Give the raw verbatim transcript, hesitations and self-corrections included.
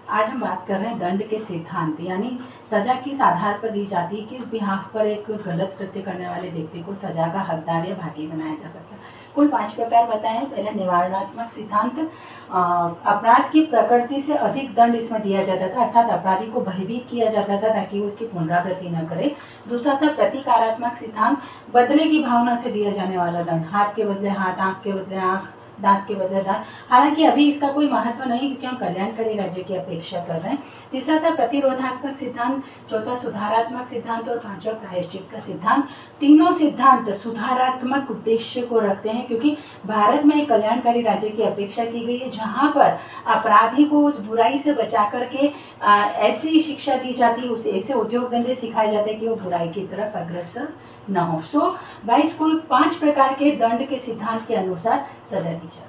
आज हम बात कर रहे हैं दंड के सिद्धांत, यानी सजा किस आधार पर दी जाती है, किस बिहाफ पर एक गलत कृत्य करने वाले व्यक्ति को सजा का हकदार या भागी बनाया जा सकता है। कुल पांच प्रकार बताए हैं। पहला निवारणात्मक सिद्धांत, अपराध की प्रकृति से अधिक दंड इसमें दिया जाता था, अर्थात अपराधी को भयभीत किया जाता था ताकि वो उसकी पुनरावृत्ति न करे। दूसरा था प्रतिकारात्मक सिद्धांत, बदले की भावना से दिया जाने वाला दंड, हाथ के बदले हाथ, आंख के बदले आंख, दांत के बदले दांत। हालांकि अभी इसका कोई महत्व नहीं क्योंकि हम कल्याणकारी राज्य की अपेक्षा कर रहे हैं। तीसरा था प्रतिरोधात्मक सिद्धांत, चौथा सुधारात्मक सिद्धांत और पांचवा प्रायश्चित का सिद्धांत। तीनों सिद्धांत सुधारात्मक उद्देश्य को रखते हैं क्योंकि भारत में एक कल्याणकारी राज्य की अपेक्षा की गई है जहाँ पर अपराधी को उस बुराई से बचा करके ऐसी शिक्षा दी जाती है, उसे ऐसे उद्योग धंधे सिखाए जाते हैं कि वो बुराई की तरफ अग्रसर न हो। सो गाइस, कुल पांच प्रकार के दंड के सिद्धांत के अनुसार सजा दी जाती है।